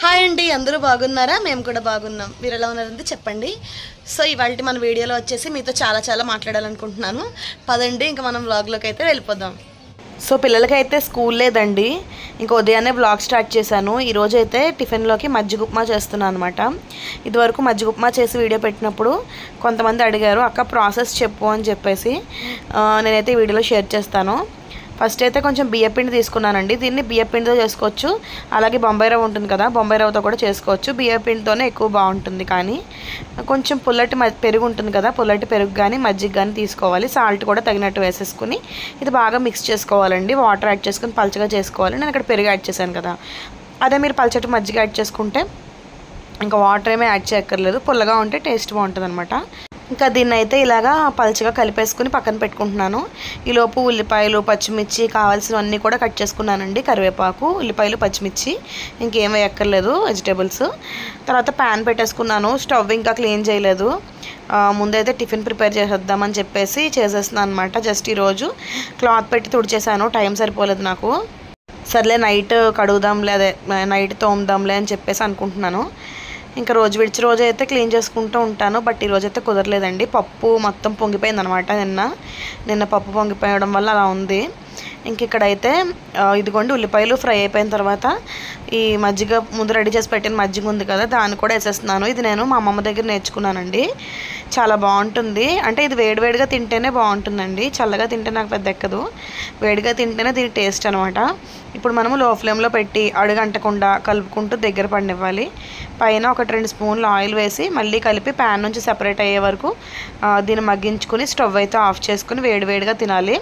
Hi అండి, అందరూ బాగున్నారా? మేము కూడా బాగున్నాం. మీరు ఎలా ఉన్నారంటే చెప్పండి. సో ఇవాళ మన వీడియోలో వచ్చేసి మీతో చాలా మాట్లాడాలనుకుంటున్నాను. పదండి ఇంకా మనం వ్లాగ్లోకి అయితే వెళ్ళిపోదాం. సో పిల్లలకైతే స్కూల్ లేదండి, ఇంకా ఉదయాన్నే వ్లాగ్ స్టార్ట్ చేశాను. ఈరోజు అయితే టిఫిన్లోకి మజ్జిగ ఉప్మా చేస్తున్నాను అనమాట. ఇదివరకు మజ్జిగ ఉప్మా చేసి వీడియో పెట్టినప్పుడు కొంతమంది అడిగారు, అక్క ప్రాసెస్ చెప్పు అని చెప్పేసి. నేనైతే ఈ వీడియోలో షేర్ చేస్తాను. ఫస్ట్ అయితే కొంచెం బియ్యపిండి తీసుకున్నానండి. దీన్ని బియ్యపిండితో చేసుకోవచ్చు, అలాగే బొంబాయి రవ్వ ఉంటుంది కదా, బొంబాయి రవ్వతో కూడా చేసుకోవచ్చు. బియ్యపిండితోనే ఎక్కువ బాగుంటుంది. కానీ కొంచెం పుల్లటి పెరుగు ఉంటుంది కదా, పుల్లటి పెరుగు కానీ మజ్జిగ కానీ తీసుకోవాలి. సాల్ట్ కూడా తగినట్టు వేసేసుకుని ఇది బాగా మిక్స్ చేసుకోవాలండి. వాటర్ యాడ్ చేసుకుని పల్చగా చేసుకోవాలి. నేను ఇక్కడ పెరుగు యాడ్ చేశాను కదా, అదే మీరు పల్చటి మజ్జిగ యాడ్ చేసుకుంటే ఇంకా వాటర్ ఏమీ యాడ్ చేయక్కర్లేదు. పుల్లగా ఉంటే టేస్ట్ బాగుంటుంది అనమాట. ఇంకా దీన్ని అయితే ఇలాగా పల్చగా కలిపేసుకుని పక్కన పెట్టుకుంటున్నాను. ఈలోపు ఉల్లిపాయలు, పచ్చిమిర్చి కావాల్సినవన్నీ కూడా కట్ చేసుకున్నానండి. కరివేపాకు, ఉల్లిపాయలు, పచ్చిమిర్చి, ఇంకేం వేయక్కర్లేదు వెజిటేబుల్స్. తర్వాత ప్యాన్ పెట్టేసుకున్నాను. స్టవ్ ఇంకా క్లీన్ చేయలేదు. ముందైతే టిఫిన్ ప్రిపేర్ చేసేద్దామని చెప్పేసి చేసేస్తున్నాను అనమాట. జస్ట్ ఈరోజు క్లాత్ పెట్టి తుడిచేసాను, టైం సరిపోలేదు నాకు. సర్లే నైట్ కడుగుదాంలే, అదే నైట్ తోముదాంలే అని చెప్పేసి అనుకుంటున్నాను. ఇంకా రోజు విడిచి రోజు అయితే క్లీన్ చేసుకుంటూ ఉంటాను. బట్ ఈరోజు అయితే కుదరలేదండి. పప్పు మొత్తం పొంగిపోయింది అనమాట. నిన్న పప్పు పొంగిపోయడం వల్ల అలా ఉంది. ఇంక ఇక్కడైతే ఇదిగోండి ఉల్లిపాయలు ఫ్రై అయిపోయిన తర్వాత ఈ మజ్జిగ ముందు రెడీ చేసి పెట్టిన మజ్జిగ ఉంది కదా, దాన్ని కూడా వేసేస్తున్నాను. ఇది నేను మా అమ్మమ్మ దగ్గర నేర్చుకున్నానండి. చాలా బాగుంటుంది. అంటే ఇది వేడివేడిగా తింటేనే బాగుంటుందండి, చల్లగా తింటే నాకు పెద్ద ఎక్కదు. వేడిగా తింటేనే దీని టేస్ట్ అనమాట. ఇప్పుడు మనము లో ఫ్లేమ్లో పెట్టి అడుగంటకుండా కలుపుకుంటూ దగ్గర పడినివ్వాలి. పైన 1-2 స్పూన్లు ఆయిల్ వేసి మళ్ళీ కలిపి ప్యాన్ నుంచి సెపరేట్ అయ్యే వరకు దీన్ని మగ్గించుకుని స్టవ్ అయితే ఆఫ్ చేసుకుని వేడివేడిగా తినాలి.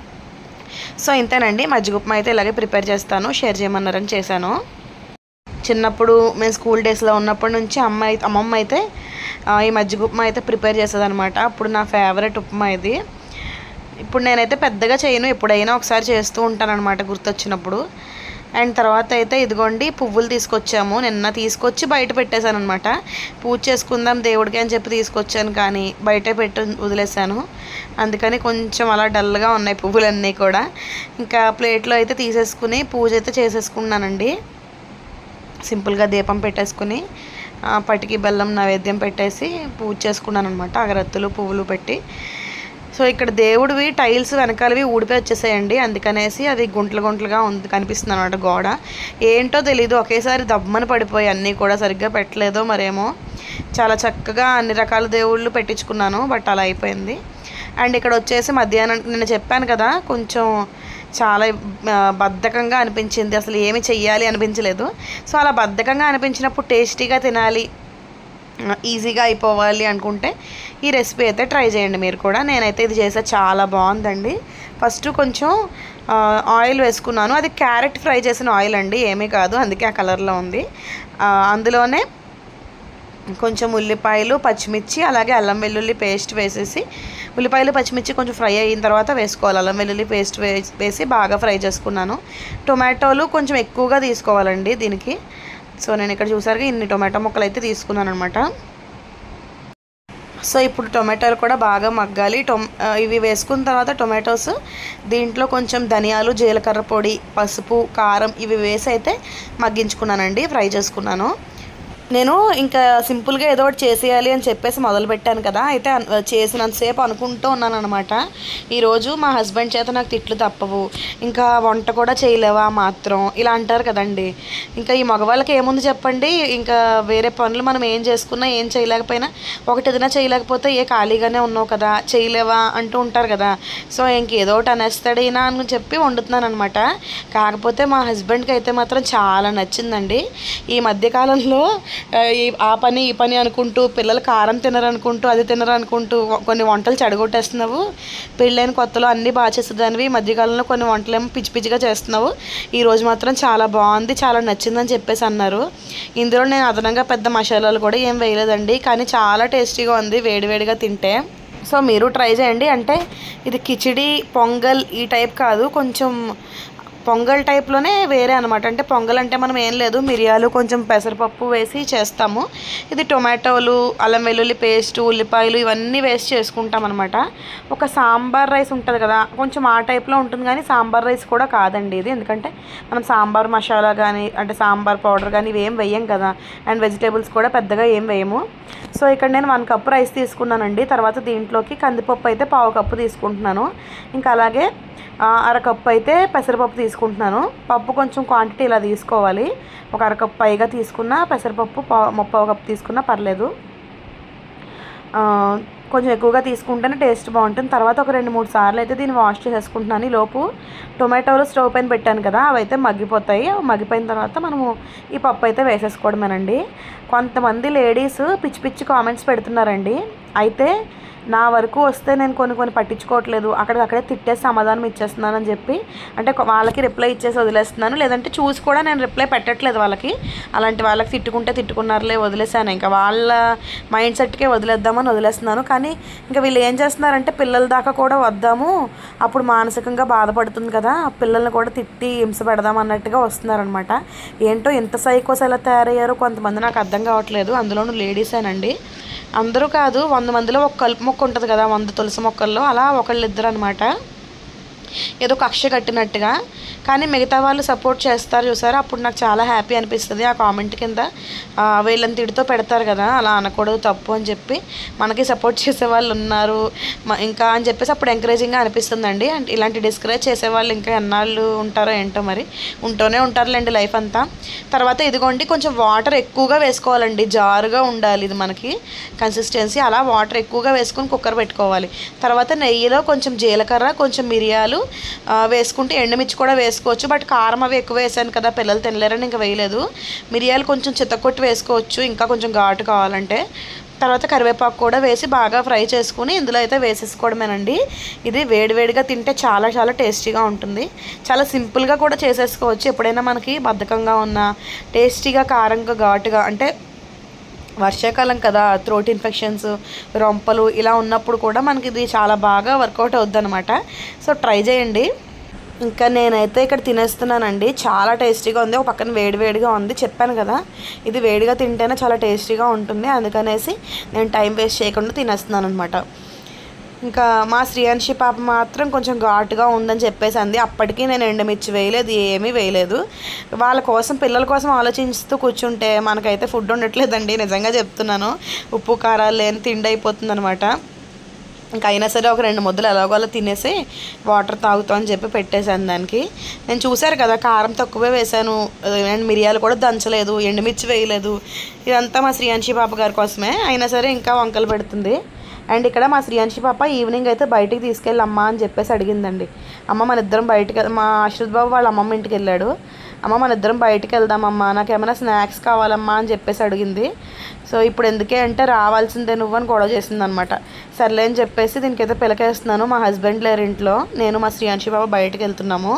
సో ఇంతేనండి, మజ్జిగ ఉప్మా అయితే ఇలాగే ప్రిపేర్ చేస్తాను. షేర్ చేయమన్నారని చేశాను. చిన్నప్పుడు మేము స్కూల్ డేస్లో ఉన్నప్పటి నుంచి అమ్మమ్మ అయితే ఈ మజ్జిగ ఉప్మా అయితే ప్రిపేర్ చేసేదనమాట. అప్పుడు నా ఫేవరెట్ ఉప్మా ఇది. ఇప్పుడు నేనైతే పెద్దగా చేయను, ఎప్పుడైనా ఒకసారి చేస్తూ ఉంటానన్నమాట గుర్తొచ్చినప్పుడు. అండ్ తర్వాత అయితే ఇదిగోండి పువ్వులు తీసుకొచ్చాము. నిన్న తీసుకొచ్చి బయట పెట్టేశాను అనమాట. పూజ చేసుకుందాం దేవుడికి అని చెప్పి తీసుకొచ్చాను, కానీ బయటే పెట్టి వదిలేసాను. అందుకని కొంచెం అలా డల్గా ఉన్నాయి పువ్వులన్నీ కూడా. ఇంకా ప్లేట్లో అయితే తీసేసుకుని పూజ అయితే చేసేసుకున్నానండి. సింపుల్గా దీపం పెట్టేసుకుని పటికి బెల్లం నైవేద్యం పెట్టేసి పూజ చేసుకున్నాను అనమాట, అగరత్తులు పువ్వులు పెట్టి. సో ఇక్కడ దేవుడివి టైల్స్ వెనకాలవి ఊడిపోయి వచ్చేసాయండి. అందుకనేసి అది గుంటలుగా ఉంది కనిపిస్తుంది అనమాట గోడ. ఏంటో తెలీదు, ఒకేసారి దమ్మని పడిపోయి అన్నీ కూడా సరిగ్గా పెట్టలేదో మరేమో. చాలా చక్కగా అన్ని రకాల దేవుళ్ళు పెట్టించుకున్నాను, బట్ అలా అయిపోయింది. అండ్ ఇక్కడ వచ్చేసి మధ్యాహ్నం నేను చెప్పాను కదా, కొంచెం చాలా బద్ధకంగా అనిపించింది. అసలు ఏమి చెయ్యాలి అనిపించలేదు. సో అలా బద్ధకంగా అనిపించినప్పుడు టేస్టీగా తినాలి, ఈజీగా అయిపోవాలి అనుకుంటే ఈ రెసిపీ అయితే ట్రై చేయండి మీరు కూడా. నేనైతే ఇది చేసా, చాలా బాగుందండి. ఫస్ట్ కొంచెం ఆయిల్ వేసుకున్నాను. అది క్యారెట్ ఫ్రై చేసిన ఆయిల్ అండి, ఏమీ కాదు, అందుకే ఆ కలర్లో ఉంది. అందులోనే కొంచెం ఉల్లిపాయలు, పచ్చిమిర్చి, అలాగే అల్లం వెల్లుల్లి పేస్ట్ వేసేసి, ఉల్లిపాయలు పచ్చిమిర్చి కొంచెం ఫ్రై అయిన తర్వాత వేసుకోవాలి. అల్లం వెల్లుల్లి పేస్ట్ వేసి బాగా ఫ్రై చేసుకున్నాను. టొమాటోలు కొంచెం ఎక్కువగా తీసుకోవాలండి దీనికి. సో నేను ఇక్కడ చూసారుగా ఇన్ని టొమాటో ముక్కలు అయితే తీసుకున్నాను అనమాట. సో ఇప్పుడు టొమాటోలు కూడా బాగా మగ్గాలి. ఇవి వేసుకున్న తర్వాత టొమాటోస్ దీంట్లో కొంచెం ధనియాలు, జీలకర్ర పొడి, పసుపు, కారం ఇవి వేసి అయితే మగ్గించుకున్నానండి, ఫ్రై చేసుకున్నాను. నేను ఇంకా సింపుల్గా ఏదో ఒకటి చేసేయాలి అని చెప్పేసి మొదలుపెట్టాను కదా, అయితే చేసినంతసేపు అనుకుంటూ ఉన్నాను అనమాట. ఈరోజు మా హస్బెండ్ చేత నాకు తిట్లు తప్పవు, ఇంకా వంట కూడా చేయలేవా మాత్రం ఇలా అంటారు కదండి. ఇంకా ఈ మగవాళ్ళకి ఏముంది చెప్పండి, ఇంకా వేరే పనులు మనం ఏం చేసుకున్నా ఏం చేయలేకపోయినా ఒకటి ఏదైనా చేయలేకపోతే ఖాళీగానే ఉన్నావు కదా, చేయలేవా అంటూ ఉంటారు కదా. సో ఇంకేదో ఒకటి అనేస్తాడైనా అని చెప్పి వండుతున్నాను అనమాట. కాకపోతే మా హస్బెండ్కి అయితే మాత్రం చాలా నచ్చిందండి. ఈ మధ్యకాలంలో ఆ పని ఈ పని అనుకుంటూ, పిల్లలు కారం తినరనుకుంటూ, అది తినరనుకుంటూ కొన్ని వంటలు చెడగొట్టేస్తున్నావు. పెళ్ళైన కొత్తలో అన్నీ బాగా చేసేదానివి, మధ్యకాలంలో కొన్ని వంటలేమో పిచ్చిగా చేస్తున్నావు. ఈరోజు మాత్రం చాలా బాగుంది, చాలా నచ్చిందని చెప్పేసి అన్నారు. ఇందులో నేను అదనంగా పెద్ద మసాలాలు కూడా ఏం వేయలేదండి, కానీ చాలా టేస్టీగా ఉంది వేడివేడిగా తింటే. సో మీరు ట్రై చేయండి. అంటే ఇది కిచిడి, పొంగల్ ఈ టైప్ కాదు, కొంచెం పొంగల్ టైప్లోనే వేరే అనమాట. అంటే పొంగల్ అంటే మనం ఏం లేదు, మిరియాలు కొంచెం పెసరపప్పు వేసి చేస్తాము. ఇది టొమాటోలు, అల్లం వెల్లుల్లి పేస్ట్, ఉల్లిపాయలు ఇవన్నీ వేసి చేసుకుంటాం అనమాట. ఒక సాంబార్ రైస్ ఉంటుంది కదా, కొంచెం ఆ టైప్లో ఉంటుంది కానీ సాంబార్ రైస్ కూడా కాదండి ఇది. ఎందుకంటే మనం సాంబార్ మసాలా కానీ అంటే సాంబార్ పౌడర్ కానీ ఇవేం వేయం కదా, అండ్ వెజిటేబుల్స్ కూడా పెద్దగా ఏం వేయము. సో ఇక్కడ నేను 1 కప్పు రైస్ తీసుకున్నానండి. తర్వాత దీంట్లోకి కందిపప్పు అయితే 1/2 కప్పు తీసుకుంటున్నాను. ఇంకా అలాగే 1/2 కప్పు అయితే పెసరపప్పు తీసుకుంటున్నాను. పప్పు కొంచెం క్వాంటిటీ ఇలా తీసుకోవాలి. ఒక 1/2 కప్పు పైగా తీసుకున్న పెసరపప్పు 1/2 కప్పు తీసుకున్నా పర్లేదు. కొంచెం ఎక్కువగా తీసుకుంటేనే టేస్ట్ బాగుంటుంది. తర్వాత ఒక 2-3 సార్లు అయితే దీన్ని వాష్ చేసేసుకుంటున్నాను. ఈలోపు టొమాటోలు స్టవ్ పైన పెట్టాను కదా, అవి అయితే మగ్గిపోతాయి. మగ్గిపోయిన తర్వాత మనము ఈ పప్పు అయితే వేసేసుకోవడమేనండి. కొంతమంది లేడీస్ పిచ్చి పిచ్చి కామెంట్స్ పెడుతున్నారండి. అయితే నా వరకు వస్తే నేను కొన్ని పట్టించుకోవట్లేదు, అక్కడికక్కడే తిట్టేసి సమాధానం ఇచ్చేస్తున్నాను అని చెప్పి, అంటే వాళ్ళకి రిప్లై ఇచ్చేసి వదిలేస్తున్నాను. లేదంటే చూసి కూడా నేను రిప్లై పెట్టట్లేదు వాళ్ళకి. అలాంటి వాళ్ళకి తిట్టుకుంటే తిట్టుకున్నారులే వదిలేసాను, ఇంకా వాళ్ళ మైండ్ సెట్కే వదిలేద్దామని వదిలేస్తున్నాను. కానీ ఇంకా వీళ్ళు ఏం చేస్తున్నారంటే పిల్లల దాకా కూడా వద్దాము, అప్పుడు మానసికంగా బాధపడుతుంది కదా, పిల్లల్ని కూడా తిట్టి హింస పెడదాం అన్నట్టుగా వస్తున్నారనమాట. ఏంటో ఇంత సైకోస్ ఎలా తయారయ్యారో కొంతమంది నాకు అర్థం కావట్లేదు. అందులోనూ లేడీసేనండి, అందరూ కాదు. 100 మందిలో ఒక కలుపు మొక్క ఉంటుంది కదా, 100 తులసి మొక్కల్లో, అలా ఒకళ్ళిద్దరు అనమాట ఏదో కక్ష కట్టినట్టుగా. కానీ మిగతా వాళ్ళు సపోర్ట్ చేస్తారు చూసారు, అప్పుడు నాకు చాలా హ్యాపీ అనిపిస్తుంది. ఆ కామెంట్ కింద వీళ్ళని తిడుతూ పెడతారు కదా, అలా అనకూడదు తప్పు అని చెప్పి మనకి సపోర్ట్ చేసే వాళ్ళు ఉన్నారు ఇంకా అని చెప్పేసి అప్పుడు ఎంకరేజింగ్గా అనిపిస్తుందండి. అంటే ఇలాంటి డిస్కరేజ్ చేసేవాళ్ళు ఇంకా ఎన్నాళ్ళు ఉంటారో ఏంటో, మరి ఉంటూనే ఉంటారులేండి లైఫ్ అంతా. తర్వాత ఇదిగోండి కొంచెం వాటర్ ఎక్కువగా వేసుకోవాలండి, జారుగా ఉండాలి ఇది మనకి కన్సిస్టెన్సీ. అలా వాటర్ ఎక్కువగా వేసుకొని కుక్కర్ పెట్టుకోవాలి. తర్వాత నెయ్యిలో కొంచెం జీలకర్ర, కొంచెం మిరియాలు వేసుకుంటే ఎండుమిర్చి కూడా వేసుకోవచ్చు. బట్ కారం అవి ఎక్కువ వేసాను కదా, పిల్లలు తినలేరని ఇంకా వేయలేదు. మిరియాలు కొంచెం చితకొట్టి వేసుకోవచ్చు ఇంకా కొంచెం ఘాటు కావాలంటే. తర్వాత కరివేపాకు కూడా వేసి బాగా ఫ్రై చేసుకుని ఇందులో అయితే వేసేసుకోవడమేనండి. ఇది వేడివేడిగా తింటే చాలా చాలా టేస్టీగా ఉంటుంది. చాలా సింపుల్గా కూడా చేసేసుకోవచ్చు. ఎప్పుడైనా మనకి బద్ధకంగా ఉన్న టేస్టీగా కారంగా ఘాటుగా, అంటే వర్షాకాలం కదా, థ్రోట్ ఇన్ఫెక్షన్స్, రొంపలు ఇలా ఉన్నప్పుడు కూడా మనకి ఇది చాలా బాగా వర్కౌట్ అవుద్ది అనమాట. సో ట్రై చేయండి. ఇంకా నేనైతే ఇక్కడ తినేస్తున్నానండి, చాలా టేస్టీగా ఉంది. ఒక పక్కన వేడివేడిగా ఉంది, చెప్పాను కదా ఇది వేడిగా తింటేనే చాలా టేస్టీగా ఉంటుంది, అందుకనేసి నేను టైం వేస్ట్ చేయకుండా తినేస్తున్నాను అనమాట. ఇంకా మా శ్రీయాన్షి పాప మాత్రం కొంచెం ఘాటుగా ఉందని చెప్పేసి అంది. అప్పటికీ నేను ఎండుమిర్చి వేయలేదు, ఏమీ వేయలేదు. వాళ్ళ కోసం, పిల్లల కోసం ఆలోచిస్తూ కూర్చుంటే మనకైతే ఫుడ్ ఉండట్లేదండి, నిజంగా చెప్తున్నాను. ఉప్పు కారాలు లేని తిండి అయిపోతుంది అనమాట. ఇంకా అయినా సరే ఒక 2 ముద్దలు ఎలాగోలా తినేసి వాటర్ తాగుతాం అని చెప్పి పెట్టేశాను దానికి. నేను చూశారు కదా కారం తక్కువే వేశాను, అండ్ మిరియాలు కూడా దంచలేదు, ఎండుమిర్చి వేయలేదు. ఇదంతా మా శ్రీయాన్షి పాప గారి కోసమే. అయినా సరే ఇంకా వంకలు పెడుతుంది. అండ్ ఇక్కడ మా శ్రీయాన్షి పాప ఈవినింగ్ అయితే బయటికి తీసుకెళ్ళమ్మా అని చెప్పేసి అడిగిందండి. అమ్మ మన ఇద్దరం బయటికి, మా ఆశ్రిత్ బాబు వాళ్ళ అమ్మమ్మ ఇంటికి వెళ్ళాడు. అమ్మ మన ఇద్దరం బయటికి వెళ్దామమ్మా, నాకు ఏమైనా స్నాక్స్ కావాలమ్మా అని చెప్పేసి అడిగింది. సో ఇప్పుడు ఎందుకే అంటే రావాల్సిందే నువ్వు అని గొడవ చేసింది అనమాట. సర్లే అని చెప్పేసి దీనికైతే పిలకేస్తున్నాను. మా హస్బెండ్ లేరు ఇంట్లో, నేను మా శ్రీయాన్షి పాప బయటికి వెళ్తున్నాము.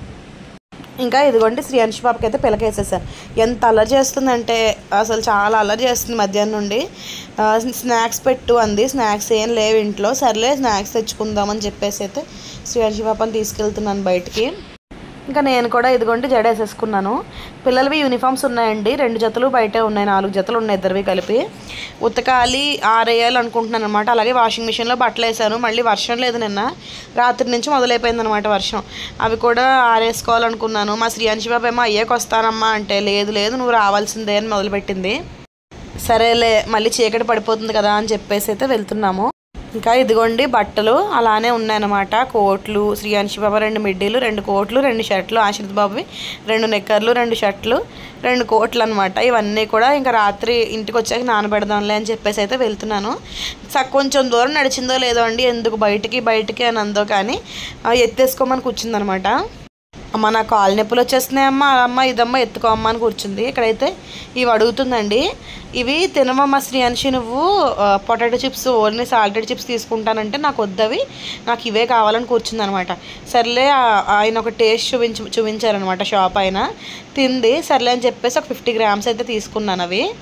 ఇంకా ఇదిగోండి శ్రీయాన్షి పాపకి అయితే పిలకేసేసాను. ఎంత అల్లరి చేస్తుందంటే అసలు చాలా అల్లరి చేస్తుంది మధ్యాహ్నం నుండి. స్నాక్స్ పెట్టు అంది, స్నాక్స్ ఏం లేవు ఇంట్లో. సర్లే స్నాక్స్ తెచ్చుకుందామని చెప్పేసి అయితే శ్రీయాన్షి పాపని తీసుకెళ్తున్నాను బయటికి. ఇంకా నేను కూడా ఇదిగోండి జడ వేసేసుకున్నాను. పిల్లలవి యూనిఫామ్స్ ఉన్నాయండి, 2 జతలు బయటే ఉన్నాయి, 4 జతలు ఉన్నాయి ఇద్దరివి కలిపి. ఉతకాలి, ఆరేయాలి అనుకుంటున్నాను అనమాట. అలాగే వాషింగ్ మిషన్లో బట్టలు వేసాను. మళ్ళీ వర్షం లేదు, నిన్న రాత్రి నుంచి మొదలైపోయింది అనమాట వర్షం. అవి కూడా ఆరేసుకోవాలనుకున్నాను. మా శ్రీయాన్షి బాబు ఏమో అయ్యేకి వస్తానమ్మా అంటే లేదు నువ్వు రావాల్సిందే అని మొదలుపెట్టింది. సరేలే మళ్ళీ చీకటి పడిపోతుంది కదా అని చెప్పేసి అయితే వెళ్తున్నాము. ఇంకా ఇదిగోండి బట్టలు అలానే ఉన్నాయన్నమాట. కోట్లు, శ్రీయాన్షి బాబు 2 మిడ్డీలు, 2 కోట్లు, 2 షర్ట్లు, ఆశ్రిత్ బాబువి 2 నిక్కర్లు, 2 షర్ట్లు, 2 కోట్లు అనమాట. ఇవన్నీ కూడా ఇంకా రాత్రి ఇంటికి వచ్చాక నానబెడదాంలే అని చెప్పేసి అయితే వెళ్తున్నాను. కొంచెం దూరం నడిచిందో లేదో అండి, ఎందుకు బయటికి అని అందో కానీ ఎత్తేసుకోమని కూర్చుందనమాట. అమ్మ నా కాలు నొప్పులు వచ్చేస్తున్నాయి అమ్మ, అమ్మ ఇదమ్మ ఎత్తుకో అమ్మ అని కూర్చుంది. ఇక్కడైతే ఇవి అడుగుతుందండి. ఇవి తినమమ్మ శ్రీయాన్షి, నువ్వు potato chips only salted chips తీసుకుంటానంటే నాకు వద్దవి, నాకు ఇవే కావాలని కూర్చుందనమాట. సర్లే ఆయన ఒక టేస్ట్ చూపించారనమాట షాప్ ఆయన. తింది. సర్లే అని చెప్పేసి ఒక 50 గ్రామ్స్ అయితే తీసుకున్నాను. అవి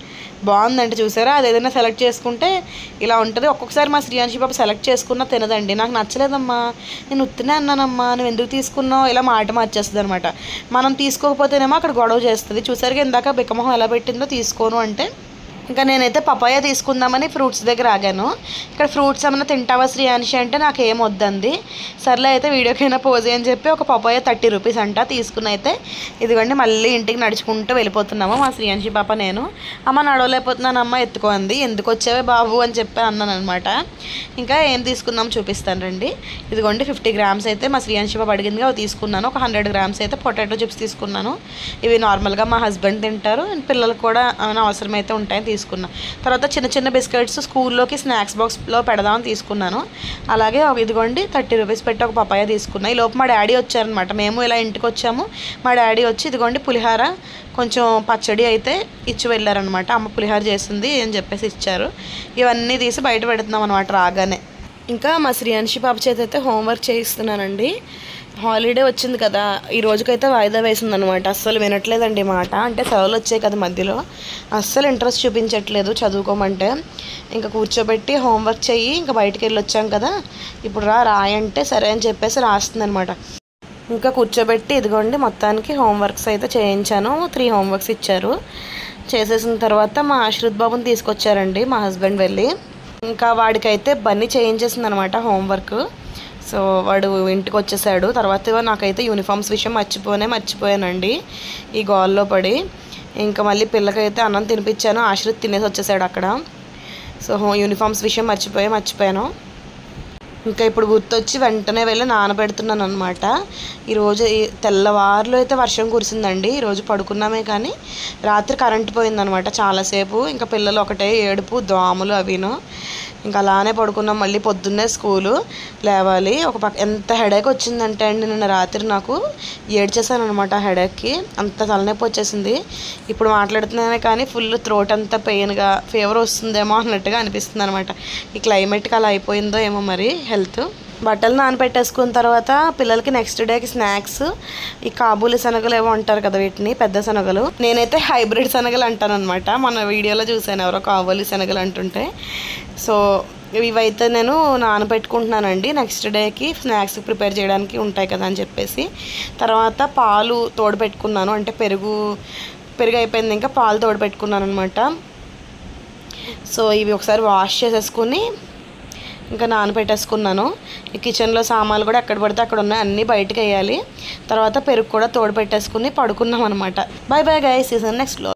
బాగుందంటే చూసారా, అది ఏదైనా సెలెక్ట్ చేసుకుంటే ఇలా ఉంటుంది. ఒక్కొక్కసారి మా శ్రీయాన్షి పాప సెలెక్ట్ చేసుకున్నా తినదండి. నాకు నచ్చలేదమ్మా, నేను ఉత్తినే అన్నానమ్మా, నువ్వు ఎందుకు తీసుకున్నావు, ఇలా మాట మార్చేస్తుంది అనమాట. మనం తీసుకోకపోతేనేమో అక్కడ గొడవ చేస్తుంది. చూసారుగా ఇందాక బిక్కమొహం ఎలా పెట్టిందో తీసుకోను అంటే. ఇంకా నేనైతే పపాయ తీసుకుందామని ఫ్రూట్స్ దగ్గర ఆగాను. ఇక్కడ ఫ్రూట్స్ ఏమైనా తింటావా శ్రీయాన్షి అంటే నాకు ఏం వద్దంది. సర్లే అయితే వీడియోకైనా పోజే అని చెప్పి ఒక పపాయ 30 రూపీస్ అంట తీసుకుని అయితే ఇదిగోండి మళ్ళీ ఇంటికి నడుచుకుంటూ వెళ్ళిపోతున్నాము మా శ్రీయాన్షి పాప. నేను అమ్మ నడవలేకపోతున్నానమ్మ ఎత్తుకో అంది. ఎందుకు వచ్చావే బాబు అని చెప్పి అన్నాను అనమాట. ఇంకా ఏం తీసుకుందాం చూపిస్తాను రండి. ఇదిగోండి 50 గ్రామ్స్ అయితే మా శ్రీయాన్షి పాప అడిగిందిగా అవి తీసుకున్నాను. ఒక 100 గ్రామ్స్ అయితే పొటాటో చిప్స్ తీసుకున్నాను. ఇవి నార్మల్గా మా హస్బెండ్ తింటారు, పిల్లలు కూడా అవసరమైతే ఉంటాయని తీసుకున్నా. తర్వాత చిన్న చిన్న బిస్కెట్స్ స్కూల్లోకి స్నాక్స్ బాక్స్లో పెడదామని తీసుకున్నాను. అలాగే ఇదిగోండి 30 రూపీస్ పెట్టి ఒక పపాయ తీసుకున్నా. ఈ లోపు మా డాడీ వచ్చారనమాట. మేము ఇలా ఇంటికి వచ్చాము. మా డాడీ వచ్చి ఇదిగోండి పులిహార కొంచెం పచ్చడి అయితే ఇచ్చి వెళ్ళారనమాట. అమ్మ పులిహార చేసింది అని చెప్పేసి ఇచ్చారు. ఇవన్నీ తీసి బయట పెడుతున్నాం అనమాట రాగానే. ఇంకా మా శ్రీయాన్షి పాప చేత అయితే హోంవర్క్ చేయిస్తున్నానండి. హాలిడే వచ్చింది కదా, ఈ రోజుకైతే వాయిదా వేసింది అనమాట. అస్సలు వినట్లేదండి మాట. అంటే సెలవులు వచ్చాయి కదా మధ్యలో, అస్సలు ఇంట్రెస్ట్ చూపించట్లేదు చదువుకోమంటే. ఇంకా కూర్చోబెట్టి హోంవర్క్ చెయ్యి, ఇంకా బయటికి వెళ్ళి వచ్చాం కదా, ఇప్పుడు రాయంటే సరే అని చెప్పేసి రాస్తుంది అనమాట. ఇంకా కూర్చోబెట్టి ఇదిగోండి మొత్తానికి హోంవర్క్స్ అయితే చేయించాను. 3 హోంవర్క్స్ ఇచ్చారు. చేసేసిన తర్వాత మా ఆశ్రిత్ బాబుని తీసుకొచ్చారండి మా హస్బెండ్ వెళ్ళి. ఇంకా వాడికైతే బన్నీ చేయించేసింది అనమాట హోంవర్క్. సో వాడు ఇంటికి వచ్చేసాడు. తర్వాత నాకైతే యూనిఫామ్స్ విషయం మర్చిపోయానండి ఈ గోల్లో పడి. ఇంకా మళ్ళీ పిల్లకైతే అన్నం తినిపించాను. ఆశ్రిత్ తినేసి వచ్చేసాడు అక్కడ. సో యూనిఫామ్స్ విషయం మర్చిపోయాను. ఇంకా ఇప్పుడు గుర్తొచ్చి వెంటనే వెళ్ళి నానబెడుతున్నాను అనమాట. ఈరోజు తెల్లవారులో అయితే వర్షం కురిసిందండి. ఈరోజు పడుకున్నామే కానీ రాత్రి కరెంటు పోయిందనమాట చాలాసేపు. ఇంకా పిల్లలు ఒకటే ఏడుపు, దోమలు అవిను. ఇంకా అలానే పడుకున్నాం. మళ్ళీ పొద్దున్నే స్కూలు లేవాలి. ఒక పక్క ఎంత హెడేక్ వచ్చిందంటే అండి, నిన్న రాత్రి నాకు ఏడ్చేసాను అనమాట హెడేక్కి. అంత తలనొప్పి వచ్చేసింది. ఇప్పుడు మాట్లాడుతున్నానే కానీ ఫుల్ థ్రోట్ అంతా పెయిన్గా, ఫీవర్ వస్తుందేమో అన్నట్టుగా అనిపిస్తుంది అనమాట. ఈ క్లైమేట్కి అలా అయిపోయిందో ఏమో మరి హెల్త్. బట్టలు నానబెట్టేసుకున్న తర్వాత పిల్లలకి నెక్స్ట్ డేకి స్నాక్స్ ఈ కాబూలి శనగలు ఏమో అంటారు కదా, వీటిని పెద్ద శనగలు. నేనైతే హైబ్రిడ్ శనగలు అంటాను అనమాట. మన వీడియోలో చూసాను ఎవరో కాబూలి శనగలు అంటుంటే. సో ఇవైతే నేను నానబెట్టుకుంటున్నానండి నెక్స్ట్ డేకి స్నాక్స్ ప్రిపేర్ చేయడానికి ఉంటాయి కదా అని చెప్పేసి. తర్వాత పాలు తోడుపెట్టుకున్నాను, అంటే పెరుగు అయిపోయింది, ఇంకా పాలు తోడుపెట్టుకున్నాను అనమాట. సో ఇవి ఒకసారి వాష్ చేసేసుకుని ఇంకా నానబెట్టేసుకున్నాను. ఈ కిచెన్లో సామాన్లు కూడా ఎక్కడ పడితే అక్కడ ఉన్నాయి, అన్నీ బయటకు వేయాలి. తర్వాత పెరుగు కూడా తోడు పెట్టేసుకుని పడుకున్నాం అనమాట. Bye bye guys, see you next vlog.